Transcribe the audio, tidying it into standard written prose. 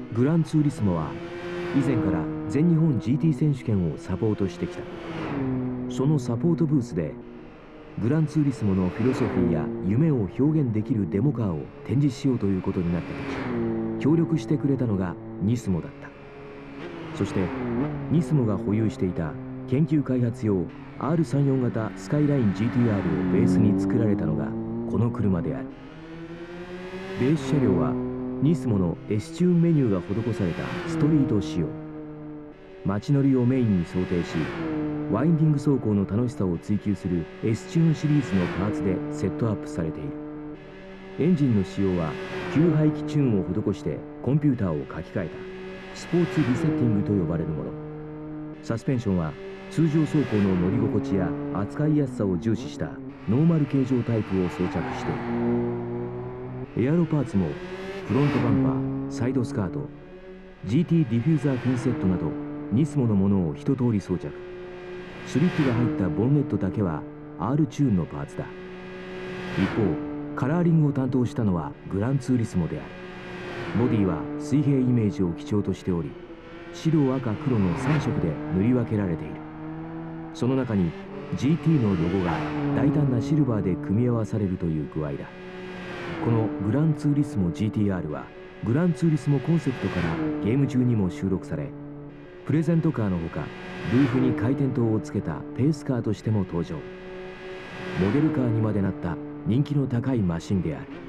グランツーリスモは以前から全日本 GT 選手権をサポートしてきた。そのサポートブースでグランツーリスモのフィロソフィーや夢を表現できるデモカーを展示しようということになった時、協力してくれたのがニスモだった。そしてニスモが保有していた研究開発用 R34 型スカイライン GTR をベースに作られたのがこの車である。ベース車両はニスモの S チューンメニューが施されたストリート仕様。街乗りをメインに想定し、ワインディング走行の楽しさを追求する S チューンシリーズのパーツでセットアップされている。エンジンの仕様は給排気チューンを施してコンピューターを書き換えたスポーツリセッティングと呼ばれるもの。サスペンションは通常走行の乗り心地や扱いやすさを重視したノーマル形状タイプを装着している。エアロパーツもフロントバンパー、サイドスカート、GT ディフューザーフィンセットなどニスモのものを一通り装着。スリットが入ったボンネットだけは R チューンのパーツだ。一方カラーリングを担当したのはグランツーリスモである。ボディは水平イメージを基調としており、白、赤、黒の3色で塗り分けられている。その中に GT のロゴが大胆なシルバーで組み合わされるという具合だ。このグランツーリスモ GTR はグランツーリスモコンセプトからゲーム中にも収録され、プレゼントカーのほかルーフに回転灯をつけたペースカーとしても登場。モデルカーにまでなった人気の高いマシンである。